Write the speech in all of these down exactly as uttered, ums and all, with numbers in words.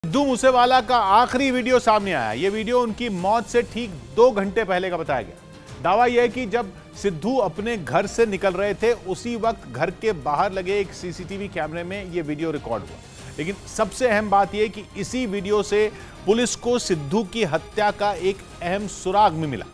सिद्धू मूसेवाला का आखिरी वीडियो सामने आया। यह वीडियो उनकी मौत से ठीक दो घंटे पहले का बताया गया। दावा यह है कि जब सिद्धू अपने घर से निकल रहे थे उसी वक्त घर के बाहर लगे एक सीसीटीवी कैमरे में यह वीडियो रिकॉर्ड हुआ। लेकिन सबसे अहम बात यह कि इसी वीडियो से पुलिस को सिद्धू की हत्या का एक अहम सुराग भी मिला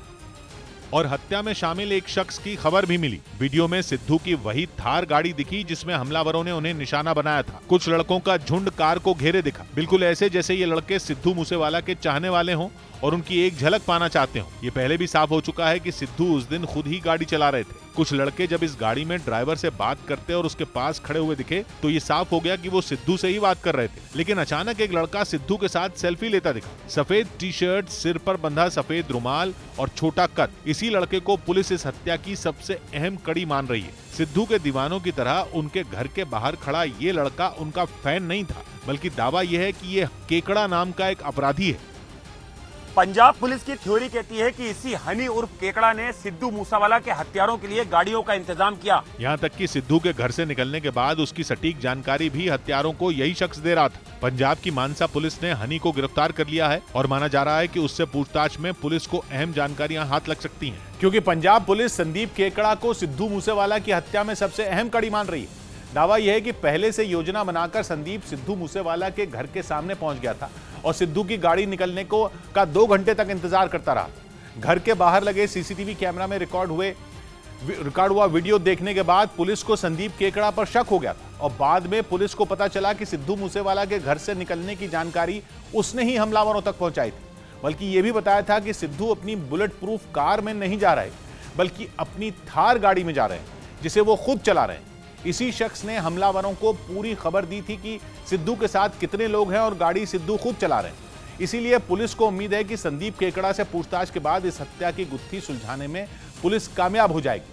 और हत्या में शामिल एक शख्स की खबर भी मिली। वीडियो में सिद्धू की वही थार गाड़ी दिखी जिसमें हमलावरों ने उन्हें निशाना बनाया था। कुछ लड़कों का झुंड कार को घेरे दिखा, बिल्कुल ऐसे जैसे ये लड़के सिद्धू मूसेवाला के चाहने वाले हों और उनकी एक झलक पाना चाहते हो। ये पहले भी साफ हो चुका है कि सिद्धू उस दिन खुद ही गाड़ी चला रहे थे। कुछ लड़के जब इस गाड़ी में ड्राइवर से बात करते और उसके पास खड़े हुए दिखे तो ये साफ हो गया कि वो सिद्धू से ही बात कर रहे थे। लेकिन अचानक एक लड़का सिद्धू के साथ सेल्फी लेता दिखा। सफेद टी शर्ट, सिर पर बंधा सफेद रुमाल और छोटा कद। इसी लड़के को पुलिस इस हत्या की सबसे अहम कड़ी मान रही है। सिद्धू के दीवानों की तरह उनके घर के बाहर खड़ा ये लड़का उनका फैन नहीं था, बल्कि दावा यह है कि ये केकड़ा नाम का एक अपराधी है। पंजाब पुलिस की थ्योरी कहती है कि इसी हनी उर्फ केकड़ा ने सिद्धू मूसेवाला के हत्यारों के लिए गाड़ियों का इंतजाम किया। यहाँ तक कि सिद्धू के घर से निकलने के बाद उसकी सटीक जानकारी भी हत्यारों को यही शख्स दे रहा था। पंजाब की मानसा पुलिस ने हनी को गिरफ्तार कर लिया है और माना जा रहा है कि उससे पूछताछ में पुलिस को अहम जानकारियां हाथ लग सकती हैं, क्योंकि पंजाब पुलिस संदीप केकड़ा को सिद्धू मूसेवाला की हत्या में सबसे अहम कड़ी मान रही है। दावा यह है कि पहले से योजना बनाकर संदीप सिद्धू मूसेवाला के घर के सामने पहुंच गया था और सिद्धू की गाड़ी निकलने को का दो घंटे तक इंतजार करता रहा। घर के बाहर लगे सीसीटीवी कैमरा में रिकॉर्ड हुए रिकॉर्ड हुआ वीडियो देखने के बाद पुलिस को संदीप केकड़ा पर शक हो गया था और बाद में पुलिस को पता चला कि सिद्धू मूसेवाला के घर से निकलने की जानकारी उसने ही हमलावरों तक पहुंचाई थी। बल्कि यह भी बताया था कि सिद्धू अपनी बुलेट प्रूफ कार में नहीं जा रहे बल्कि अपनी थार गाड़ी में जा रहे हैं जिसे वो खुद चला रहे हैं। इसी शख्स ने हमलावरों को पूरी खबर दी थी कि सिद्धू के साथ कितने लोग हैं और गाड़ी सिद्धू खुद चला रहे हैं। इसीलिए पुलिस को उम्मीद है कि संदीप केकड़ा से पूछताछ के बाद इस हत्या की गुत्थी सुलझाने में पुलिस कामयाब हो जाएगी।